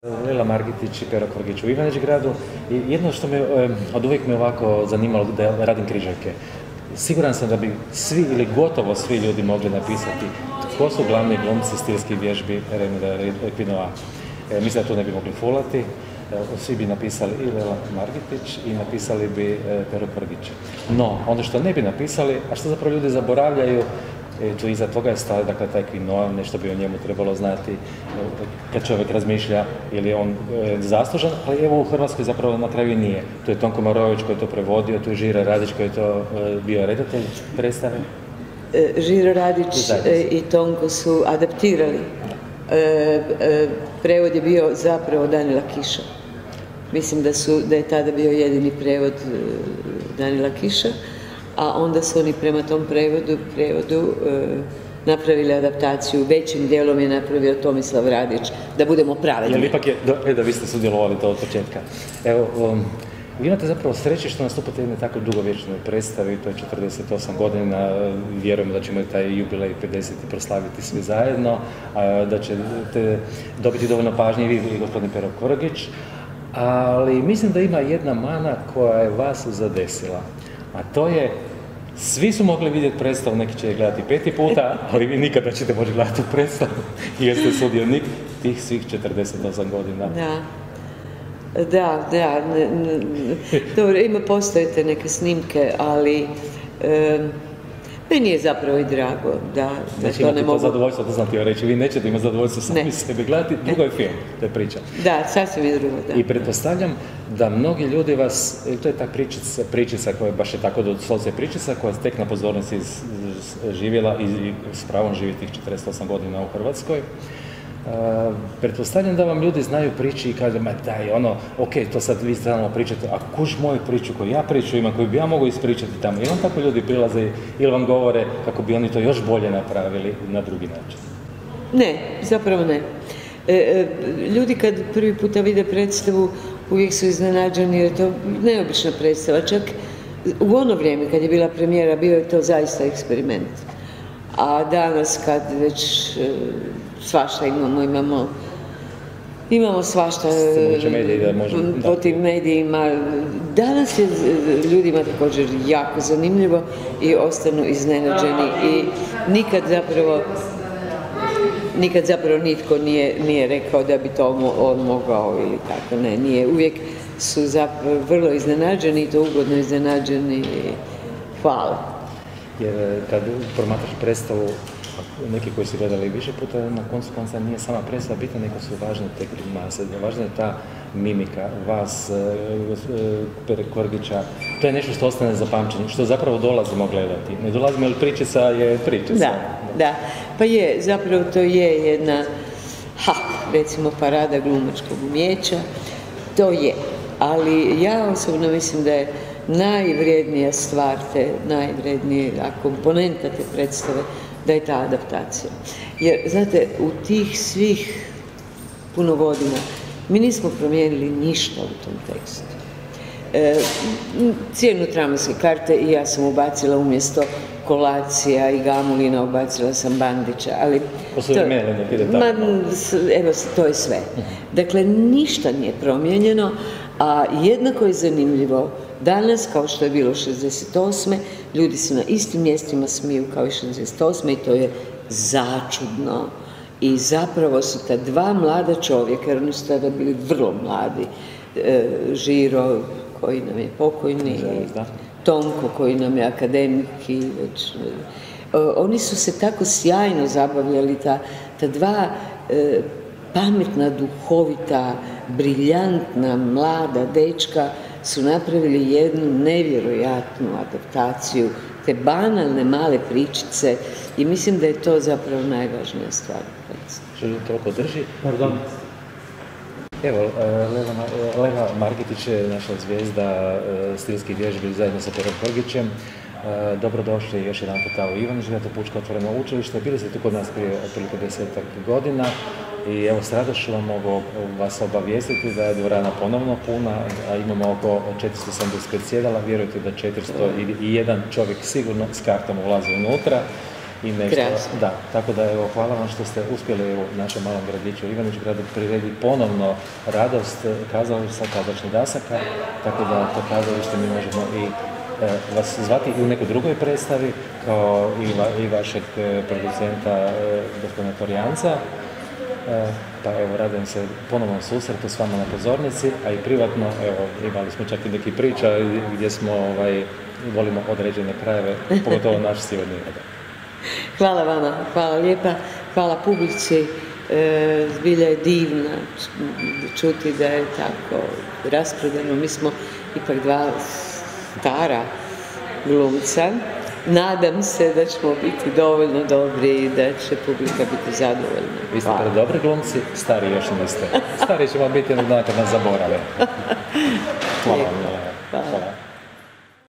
Lela Margitić i Pero Kvrgić u Ivanić-Gradu i jedno što me od uvijek me ovako zanimalo da radim križarke. Siguran sam da bi svi ili gotovo svi ljudi mogli napisati tko su glavni glumci stilskih vježbi Remira Equinoa. Mislim da to ne bi mogli fulati. Svi bi napisali i Lela Margitić i napisali bi Pero Kvrgić. No, ono što ne bi napisali, a što zapravo ljudi zaboravljaju, tu iza toga je stao, dakle, taj Equinoa, nešto bi o njemu trebalo znati kad čovjek razmišlja ili je on zaslužan, ali evo u Hrvatskoj zapravo na kraju i nije. Tu je Tonko Marojević koji je to prevodio, tu je Žiro Radić koji je to bio redatelj predstave. Žiro Radić i Tonko su adaptirali. Prevod je bio zapravo Danila Kiša. Mislim da je tada bio jedini prevod Danila Kiša, a onda su oni prema tom prevodu napravili adaptaciju. Većim dijelom je napravio Tomislav Radić, da budemo pravedni. Jer ipak je, da vi ste sudjelovali to od početka. Evo, vi imate zapravo sreće što nastupate jednoj tako dugovječnoj predstavi, to je 48 godina, vjerujemo da ćemo taj jubilej 50. proslaviti svi zajedno, da ćete dobiti dovoljno pažnje i vi i gospodin Pero Kvrgić, ali mislim da ima jedna mana koja je vas zadesila, a to je, svi su mogli vidjeti predstavu, neki će je gledati 5. puta, ali vi nikada nećete moći gledati tu predstavu, jer ste sudionik tih svih 48 godina. Da, dobro, postojite neke snimke, ali meni je zapravo i drago da to ne mogu... To zadovoljstvo, to sam htio reći, vi nećete imati zadovoljstvo sami sebe gledati, drugo je film, to je priča. Da, sasvim je drugo, da. I pretpostavljam da mnogi ljudi vas, to je ta pričica koja baš je tako doslovce pričica, koja je tek na pozornici živjela i s pravom živi tih 48 godina u Hrvatskoj. Pretpostavljam da vam ljudi znaju priči i kažu, ma daj, ok, to sad vi stalno pričate, a kuš moju priču koju ja priču imam, koju bi ja mogu ispričati tamo. I vam tako ljudi prilaze ili vam govore kako bi oni to još bolje napravili na drugi način? Ne, zapravo ne. Ljudi kad prvi puta vide predstavu uvijek su iznenađeni jer je to neobična predstava. Čak u ono vrijeme kad je bila premijera bio je to zaista eksperiment. A danas kad već svašta imamo svašta po tim medijima. Danas je ljudima također jako zanimljivo i ostanu iznenađeni i nikad zapravo nitko nije rekao da bi to on mogao ili tako, ne, nije. Uvijek su zapravo vrlo iznenađeni i to ugodno iznenađeni. Hvala. Jer kad promatraš predstavu, neki koji su gledali više puta, na koncu konca nije sama predstava bitna, nego su važne te grimase, važna je ta mimika, vas, Pere Kvrgića, to je nešto što ostane zapamćeno, što zapravo dolazimo gledati. Ne dolazimo, jer pričica je pričica. Da, pa je, zapravo to je jedna, recimo parada glumačkog umijeća, to je, ali ja osobno mislim da je najvrijednija stvar, najvrijednija komponenta te predstave, da je ta adaptacija. Jer, znate, u tih svih puno godina mi nismo promijenili ništa u tom tekstu. Cijenu traumske karte i ja sam ubacila umjesto Kolacija i Gamulina, ubacila sam Bandića, ali... Evo, to je sve. Dakle, ništa nije promijenjeno, a jednako je zanimljivo danas, kao što je bilo 68. ljudi se na istim mjestima smiju kao i 68. i to je začudno. I zapravo su ta dva mlada čovjeka, jer oni su tada bili vrlo mladi, Žiro, koji nam je pokojni, Tonko, koji nam je akademik i već... Oni su se tako sjajno zabavljali, ta dva pametna, duhovita, briljantna, mlada dečka su napravili jednu nevjerojatnu adaptaciju, te banalne male pričice i mislim da je to zapravo najvažnija stvar. Što toliko drži? Pardon. Evo, Lela Margitić je naša zvijezda stilskih vježbi zajedno sa Perom Kvrgićem. Dobrodošli još jedan puta u Ivanić-Gradu, Pučko otvoreno učilište. Bili ste tu kod nas prije otprilike 10 godina i evo s radošću vam mogu vas obavijestiti da je dvorana ponovno puna, a imamo oko 475 sjedala, vjerujte da 401 čovjek sigurno s kartom ulazi unutra. i nešto. Krasno. Da, tako da evo, hvala vam što ste uspjeli u našem malom gradiću Ivanić-Gradu prirediti ponovno radost kazališta, kazališnih dasaka, tako da to kazalište mi možemo i vas zvati i u nekoj drugoj predstavi, kao i vašeg producenta, gospodina Torjanca. Pa evo, radujem se ponovnom susretu s vama na pozornici, a i privatno, evo, imali smo čak i neki priča gdje smo, volimo određene krajeve, pogotovo naš sjeverni Jadran. Hvala vama, hvala lijepa, hvala publici, zbilja je divna čuti da je tako rasprodano. Mi smo ipak dva stara glumca. Nadam se da ćemo biti dovoljno dobri i da će publika biti zadovoljna. Vi ste dobri glumci, stari još niste. Stari ćemo biti jednog dana kad nas zaborave. Hvala vam. Hvala.